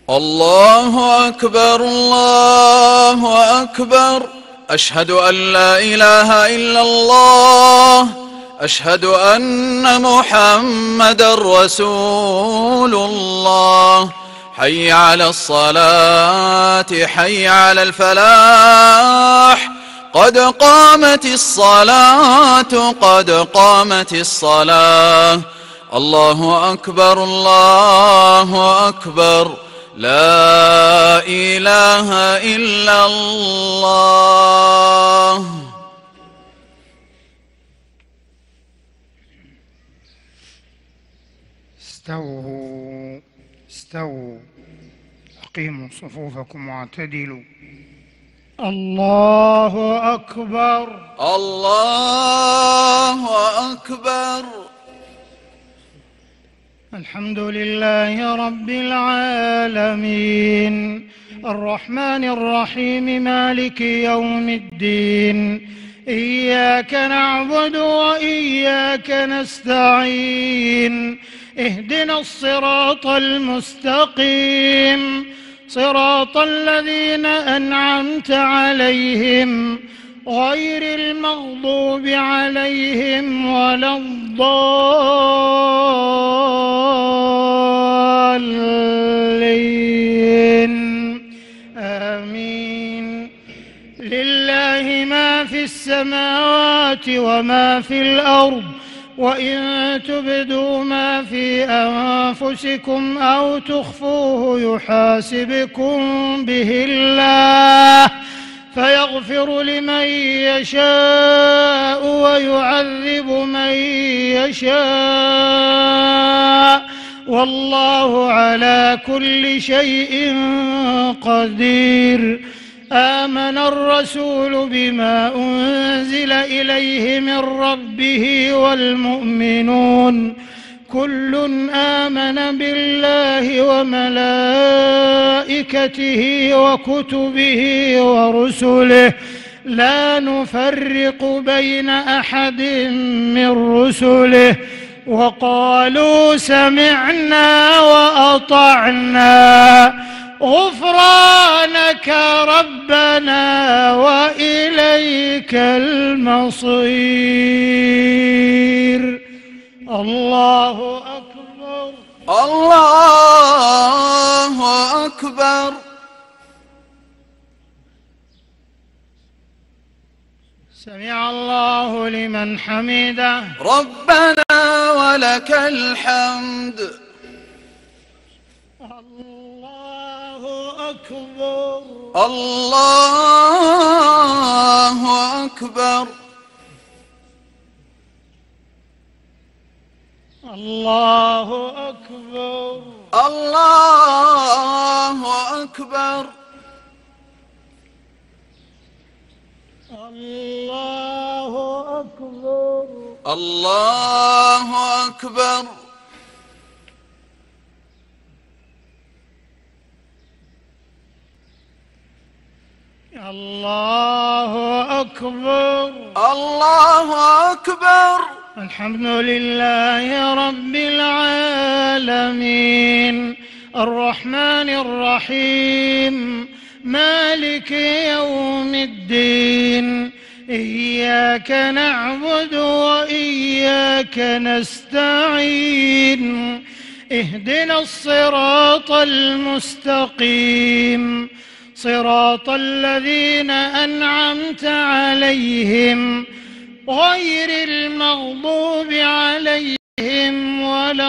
الله أكبر الله أكبر. أشهد أن لا إله إلا الله. أشهد أن محمدًا رسول الله. حي على الصلاة حي على الفلاح. قد قامت الصلاة قد قامت الصلاة. الله أكبر الله أكبر. لا إله إلا الله. استووا استووا، أقيموا صفوفكم واعتدلوا. الله أكبر الله أكبر. الحمد لله رب العالمين، الرحمن الرحيم، مالك يوم الدين. إياك نعبد وإياك نستعين. اهدنا الصراط المستقيم، صراط الذين أنعمت عليهم غير المغضوب عليهم ولا الضالين. آمين. لله ما في السماوات وما في الأرض، وإن تبدوا ما في أنفسكم أو تخفوه يحاسبكم به الله، فيغفر لمن يشاء ويعذب من يشاء، والله على كل شيء قدير. آمن الرسول بما أنزل إليه من ربه والمؤمنون كل آمن بالله وملائكته وكتبه ورسله لا نفرق بين أحد من رسله، وقالوا سمعنا وأطعنا غفرانك ربنا وإليك المصير. الله أكبر الله أكبر. سمع الله لمن حمده. ربنا ولك الحمد. الله أكبر الله أكبر. الله أكبر الله أكبر. الله أكبر الله أكبر. الله أكبر الله أكبر. الحمد لله رب العالمين، الرحمن الرحيم، مالك يوم الدين. إياك نعبد وإياك نستعين. اهدنا الصراط المستقيم، صراط الذين أنعمت عليهم غير المغضوب عليهم ولا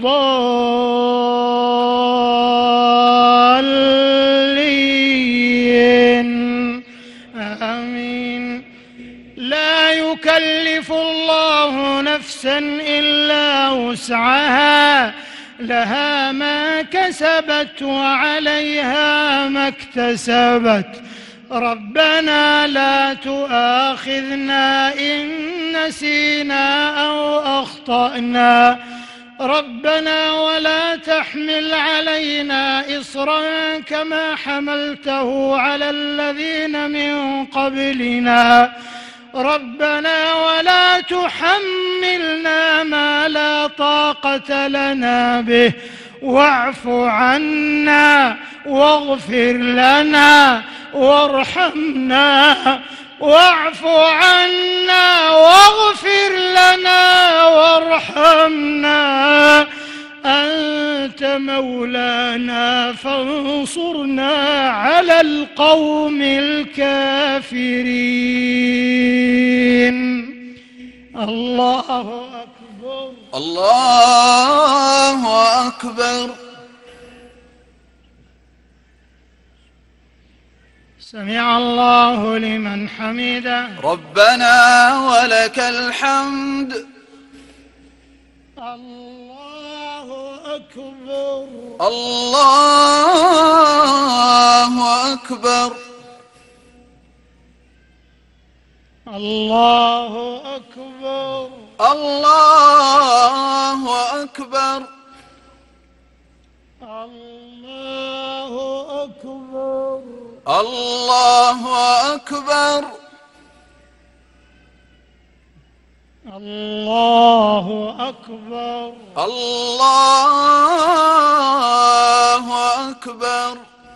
الضالين. آمين. لا يكلف الله نفسا إلا وسعها، لها ما كسبت وعليها ما اكتسبت. ربنا لا تؤاخذنا إن نسينا أو أخطأنا، ربنا ولا تحمل علينا إصرا كما حملته على الذين من قبلنا، ربنا ولا تحملنا ما لا طاقة لنا به واعف عنا واغفر لنا وارحمنا واعف عنا واغفر لنا وارحمنا أنت مولانا فانصرنا على القوم الكافرين. الله أكبر. الله أكبر. سمع الله لمن حمده. ربنا ولك الحمد. الله أكبر. الله أكبر. الله أكبر. الله أكبر. الله أكبر. الله أكبر. الله أكبر. الله أكبر.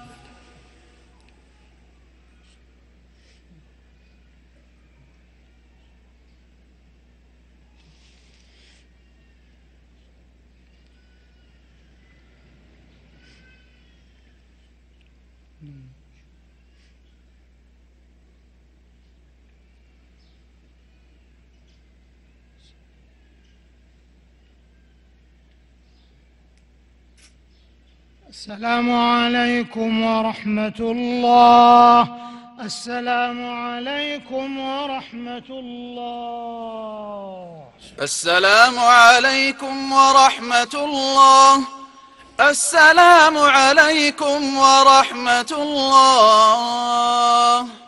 السلام عليكم ورحمة الله. السلام عليكم ورحمة الله. السلام عليكم ورحمة الله. السلام عليكم ورحمة الله.